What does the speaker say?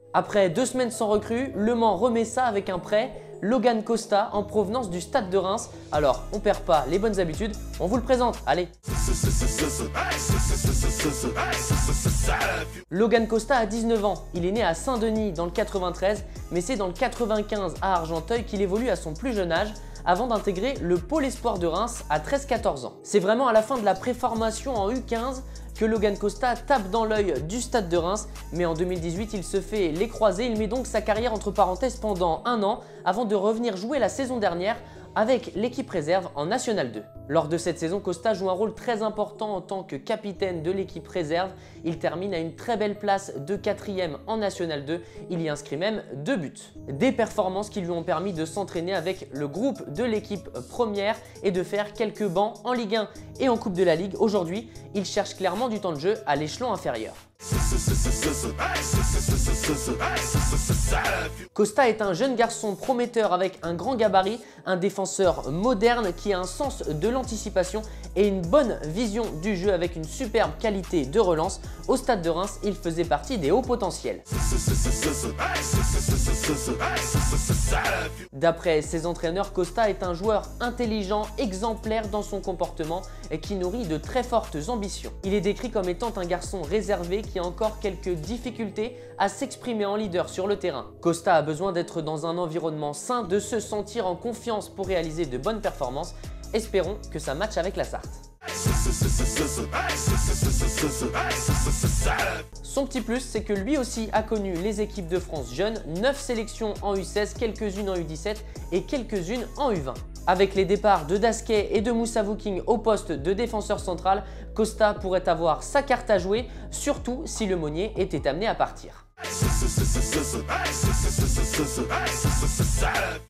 Après 2 semaines sans recrue, Le Mans remet ça avec un prêt, Logan Costa en provenance du Stade de Reims. Alors, on perd pas les bonnes habitudes, on vous le présente, allez. Logan Costa a 19 ans, il est né à Saint-Denis dans le 93, mais c'est dans le 95 à Argenteuil qu'il évolue à son plus jeune âge, avant d'intégrer le pôle espoir de Reims à 13-14 ans. C'est vraiment à la fin de la préformation en U15 que Logan Costa tape dans l'œil du Stade de Reims, mais en 2018 il se fait les croisés, il met donc sa carrière entre parenthèses pendant 1 an avant de revenir jouer la saison dernière avec l'équipe réserve en National 2. Lors de cette saison, Costa joue un rôle très important en tant que capitaine de l'équipe réserve. Il termine à une très belle place de 4e en National 2. Il y inscrit même 2 buts. Des performances qui lui ont permis de s'entraîner avec le groupe de l'équipe première et de faire quelques bancs en Ligue 1 et en Coupe de la Ligue. Aujourd'hui, il cherche clairement du temps de jeu à l'échelon inférieur. Costa est un jeune garçon prometteur avec un grand gabarit, un défenseur moderne qui a un sens de l'anticipation et une bonne vision du jeu avec une superbe qualité de relance. Au Stade de Reims, il faisait partie des hauts potentiels. D'après ses entraîneurs, Costa est un joueur intelligent, exemplaire dans son comportement et qui nourrit de très fortes ambitions. Il est décrit comme étant un garçon réservé qui a encore quelques difficultés à s'exprimer en leader sur le terrain. Costa a besoin d'être dans un environnement sain, de se sentir en confiance pour réaliser de bonnes performances. Espérons que ça matche avec la Sarthe. Son petit plus, c'est que lui aussi a connu les équipes de France jeunes, 9 sélections en U16, quelques-unes en U17 et quelques-unes en U20. Avec les départs de Dasquet et de Moussa Vouking au poste de défenseur central, Costa pourrait avoir sa carte à jouer, surtout si Le Monnier était amené à partir.